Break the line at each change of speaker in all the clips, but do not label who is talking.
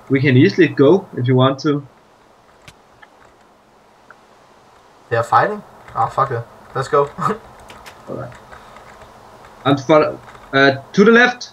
We can easily go if you want to.
They are fighting? Oh, fuck it. Let's go.
Alright. I'm for to the left.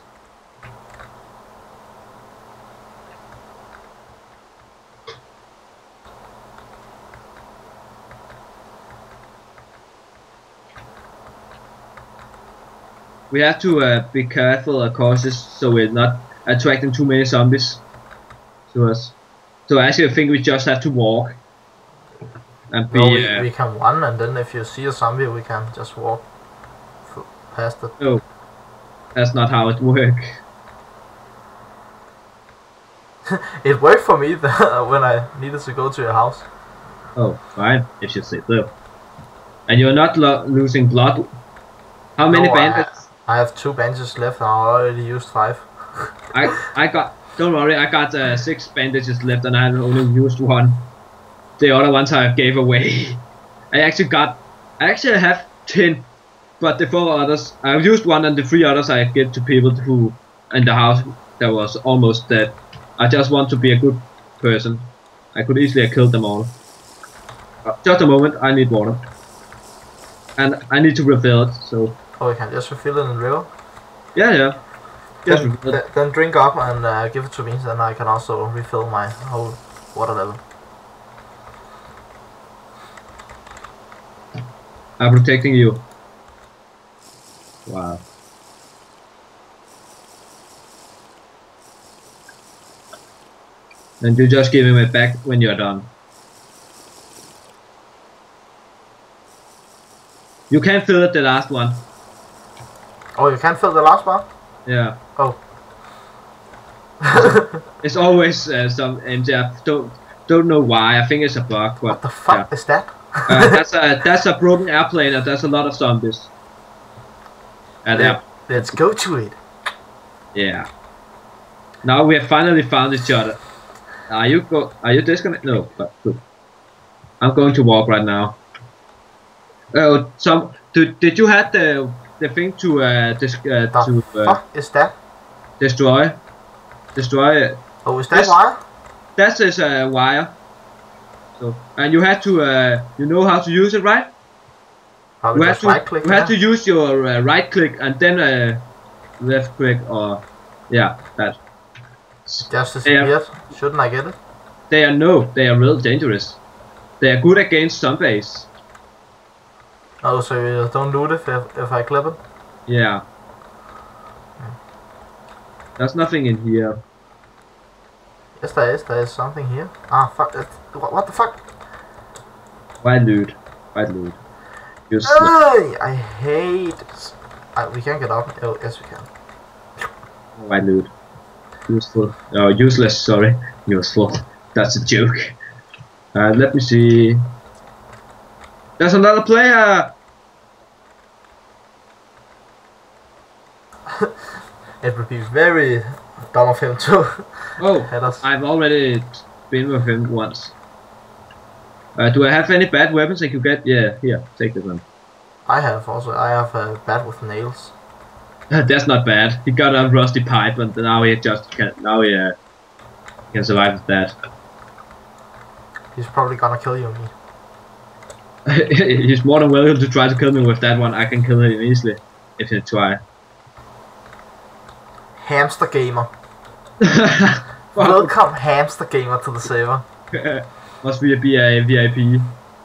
We have to be careful or cautious so we're not attracting too many zombies to us. So actually I think we just have to walk. And be,
no, we can run, and then if you see a zombie we can just walk past it.
No, that's not how it works.
It worked for me when I needed to go to your house.
Oh, fine, if you say so. And you're not losing blood. How many bandits?
I have 2 bandages left and I already used 5.
I got, don't worry, I got 6 bandages left and I only used 1. The other ones I gave away. I actually have 10, but the 4 others, I've used 1 and the 3 others I give to people who in the house that was almost dead. I just want to be a good person. I could easily have killed them all. Just a moment, I need water. And I need to refill it, so...
Oh, we can just refill it in the river?
Yeah. Just
then drink up and give it to me, then I can also refill my whole water level.
I'm protecting you. Wow. And you just give him it back when you're done. You can fill it the last one.
Oh, you can fill the last one?
Yeah.
Oh.
It's always some MTF. Don't know why. I think it's a bug. But,
what the fuck is that?
That's a broken airplane and there's a lot of zombies.
Let's go to it.
Yeah. Now we have finally found each other. Are you disconnected? No, but good. I'm going to walk right now. Oh, did you have the thing to
fuck is that?
Destroy?
Oh, is that wire?
That is a wire. So, and you have to you know how to use it, right?
You have to right click.
You have to use your right click and then left click, or yeah, that.
Just disappeared. Shouldn't I get it?
They are real dangerous. They are good against zombies.
Oh, so you don't loot it if I clip it?
Yeah. There's nothing in here.
Yes, there is. There is something here. Ah, fuck it. What the fuck?
Why loot?
Hey, I hate it. We can get up. Oh, yes, we can.
Why loot? Useful. Oh, useless. Sorry. Useful. That's a joke. Let me see. There's another player.
It would be very dumb of him to.
Oh, I've already been with him once. Do I have any bad weapons I could get? Yeah, here, take this one.
I have a bat with nails.
That's not bad. He got a rusty pipe, and now he just can survive with that.
He's probably gonna kill you.
He's more than welcome to try to kill me with that one. I can kill him easily if he try.
Hamster gamer. Welcome, hamster gamer, to the server.
Must be a VIP.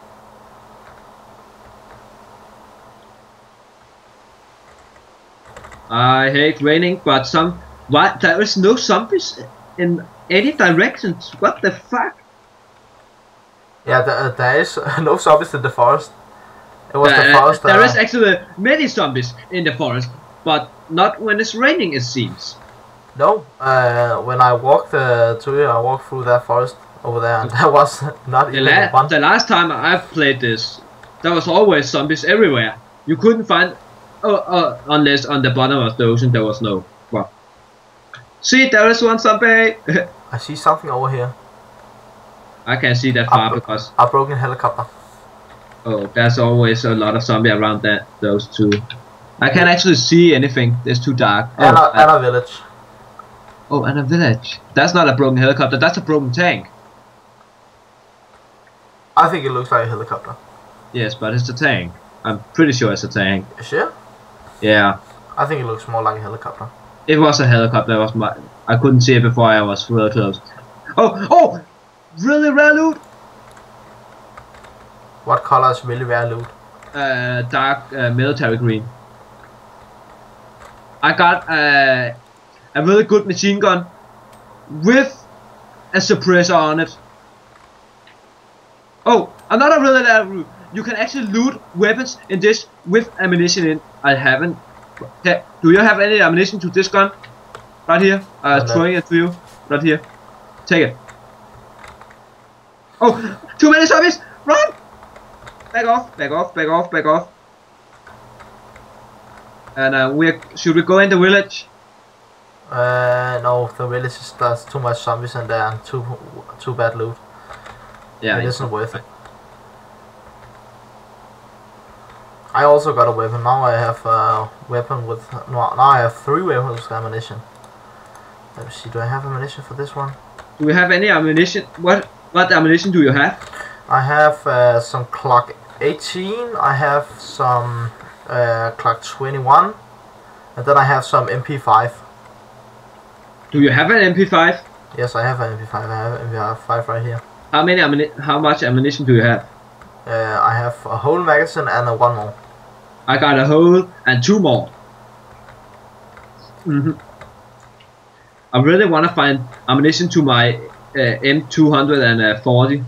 I hate raining, but there is no zombies in any directions. What the fuck?
Yeah, there is no zombies in the forest. It was the forest.
There is actually many zombies in the forest, but not when it's raining, it seems.
No, when I walked to you, I walked through that forest over there, and there was not even one.
The last time I've played this, there was always zombies everywhere. You couldn't find, unless on the bottom of the ocean there was no. Well, see, there is one zombie.
I see something over here.
I can see that far because
a broken helicopter.
Oh, there's always a lot of zombie around those two. I can't actually see anything. It's too dark.
And a village.
Oh, and a village. That's not a broken helicopter, that's a broken tank.
I think it looks like a helicopter.
Yes, but it's a tank. I'm pretty sure it's a tank.
You sure?
Yeah.
I think it looks more like a helicopter.
It was a helicopter. It was I couldn't see it before I was real close. Oh! Really rare loot!
What color is really rare loot?
Dark military green. I got a really good machine gun with a suppressor on it. Oh, another really rare loot. You can actually loot weapons in this with ammunition in. I haven't. Okay, do you have any ammunition to this gun? Right here. Throwing it to you. Right here. Take it. Oh, too many zombies! Run! Back off! Back off! Back off! Back off! And should we go in the village?
No, the village is there's too much zombies in there and too bad loot.
Yeah,
it isn't worth it. I also got a weapon. Now I have a weapon with now I have 3 weapons with ammunition. Let me see. Do I have ammunition for this one?
Do we have any ammunition? What ammunition do you have?
I have some Glock 18. I have some Glock 21, and then I have some MP5.
Do you have an MP5?
Yes, I have an MP5. I have an MP5 right here.
How much ammunition do you have?
I have a whole magazine and one more.
I got a whole and 2 more. I really want to find ammunition to my M240.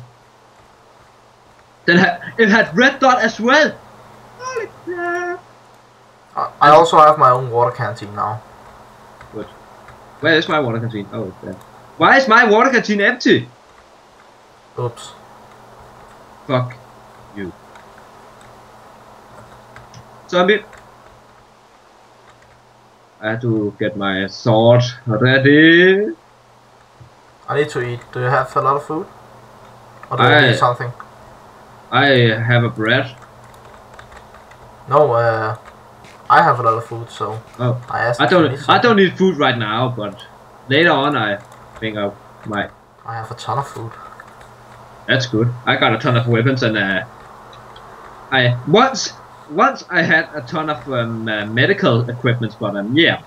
Then it had red dot as well. Holy crap!
I also have my own water canteen now.
Good. Where is my water canteen? Oh, it's there. Why is my water canteen empty?
Oops.
Fuck you. Zombie. I have to get my sword ready.
I need to eat. Do you have a lot of food? Or do you need something?
I have a bread.
No, I have a lot of food, so
I don't need food right now, but later on I think I might.
I have a ton of food.
That's good. I got a ton of weapons and once I had a ton of medical equipment, but yeah.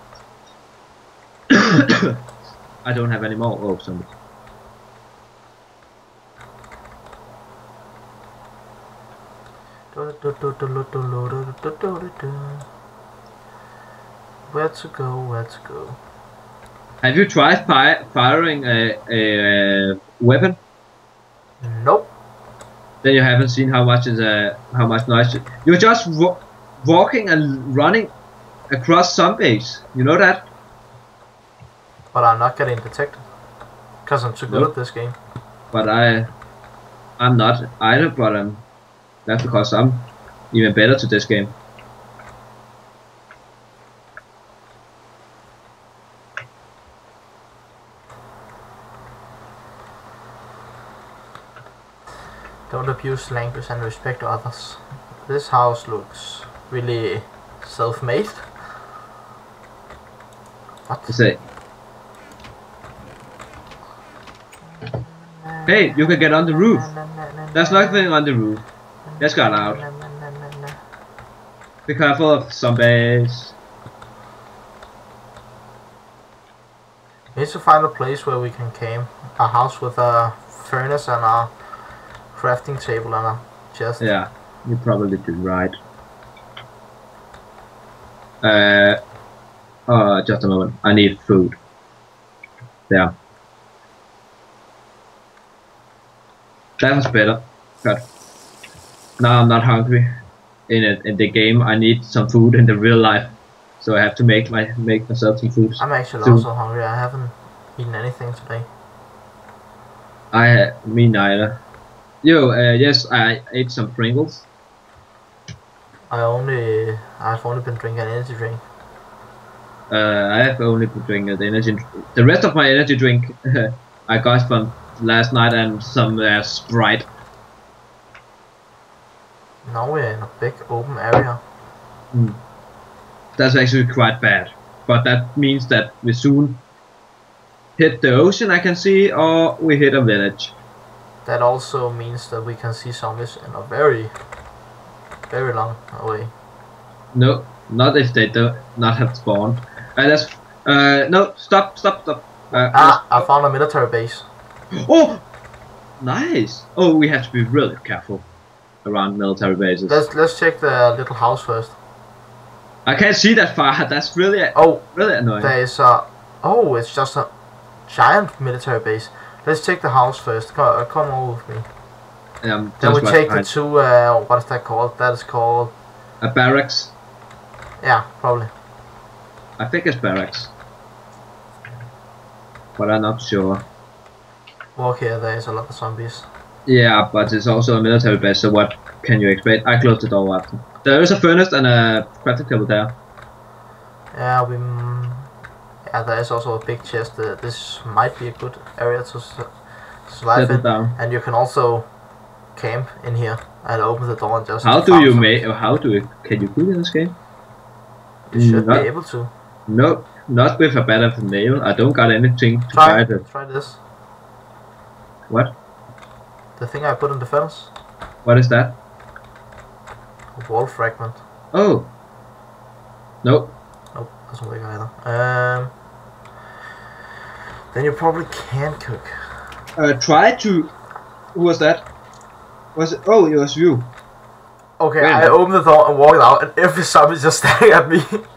I don't have any more. Oh, somebody.
Where to go? Where to go?
Have you tried firing a weapon?
Nope.
Then you haven't seen how much noise. You're just walking and running across zombies. You know that?
But I'm not getting detected because I'm too good at this game.
But I'm not either. But that's because I'm even better to this game.
Don't abuse language and respect others. This house looks really self-made. What?
Say. Hey, you can get on the roof. There's nothing on the roof. Let's get out. Be careful of zombies.
We need to find a place where we can camp. A house with a furnace and a crafting table and a chest.
Yeah, you probably did right. Just a moment. I need food. There. That was better. Good. Now I'm not hungry. In the game, I need some food in the real life, so I have to make myself some food.
I'm actually also hungry. I haven't eaten anything today.
Me neither. Yo, yes, I ate some Pringles.
I've only been drinking an energy drink.
I have only been drinking the energy. The rest of my energy drink I got from last night and some Sprite.
Now we're in a big open area.
That's actually quite bad, but that means that we soon hit the ocean, I can see, or we hit a village.
That also means that we can see zombies in a very, very long way.
No, not if they do not have spawned. No, stop.
I found a military base.
Oh, nice. Oh, we have to be really careful around military bases.
Let's check the little house first.
I can't see that far. That's really really annoying.
There is oh, it's just a giant military base. Let's check the house first. Come over with me. Then we take the two. What is that called? That is called
a barracks.
Yeah, probably.
I think it's barracks, but I'm not sure.
Walk here. There is a lot of zombies.
Yeah, but it's also a military base. So what can you expect? I closed the door after. There is a furnace and a crafting table there.
Yeah, yeah, there is also a big chest. This might be a good area to survive in. And you can also camp in here and open the door and just.
How do you make? How do you? Can you cook in this game?
You should be able to.
No, not with a bed of nail. I don't got anything to try it.
Try this.
What?
The thing I put in the furnace.
What is that?
A wall fragment.
Oh. Nope.
Nope, doesn't work either. Then you probably can cook.
Try to. Who was that? Was it? Oh, it was you.
Okay, I opened the door and walked out, and every zombie just staring at me.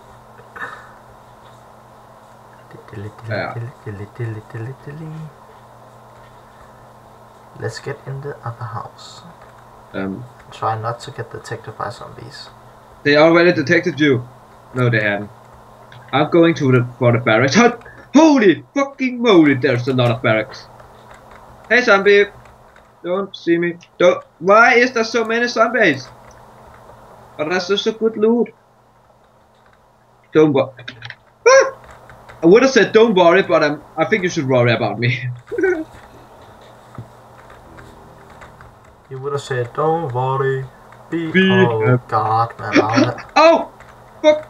Let's get in the other house. Try not to get detected by zombies.
They already detected you. No, they haven't. I'm going for the barracks. Holy fucking moly! There's a lot of barracks. Hey, zombie! Don't see me. Don't. Why is there so many zombies? But that's just a good loot. Don't worry. Ah! I would have said don't worry, but I think you should worry about me.
You would have said don't worry. Oh god, man.
Oh! Fuck!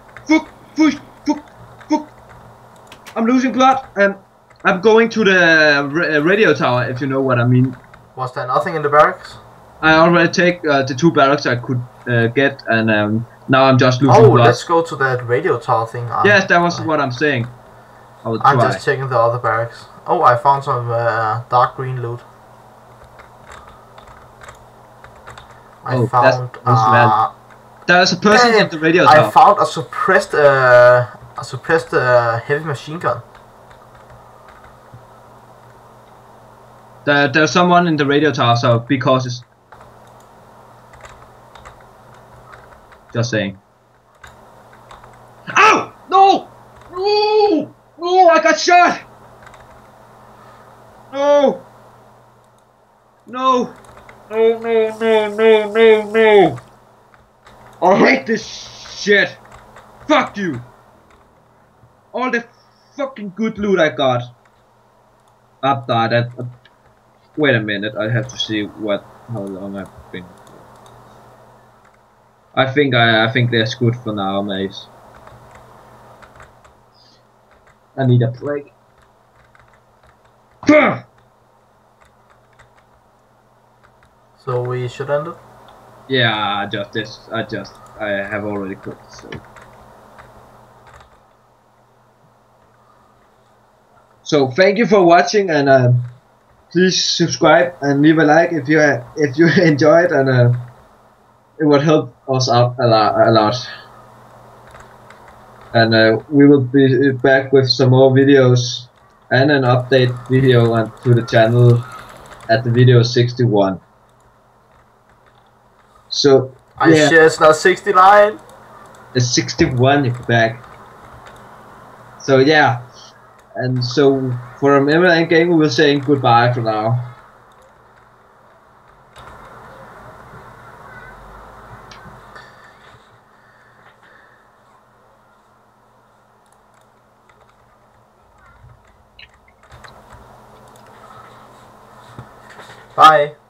I'm losing blood. I'm going to the radio tower, if you know what I mean.
Was there nothing in the barracks?
I already take the two barracks I could get, and now I'm just losing blood.
Oh, let's go to that radio tower thing.
Yes, that was what I'm saying.
I'm just checking the other barracks. Oh, I found some dark green loot. I found
there's a person at the radio tower.
I found a suppressed heavy machine gun.
There's someone in the radio tower, so be cautious. Just saying. Ow! No! No! No! I got shot! No! No! No! I hate this shit! Fuck you! All the fucking good loot I got. Up that. Wait a minute, I have to see how long I've been. I think that's good for now, mates. I need a break.
So we should end it?
Yeah, I have already quit, so thank you for watching, and please subscribe and leave a like if you enjoyed, and it would help us out a lot. And we will be back with some more videos and an update video to the channel at the video 61. So
yeah, it's not 69.
It's 61. You're back. So yeah, and so for MMA game, we will say goodbye for now.
Bye.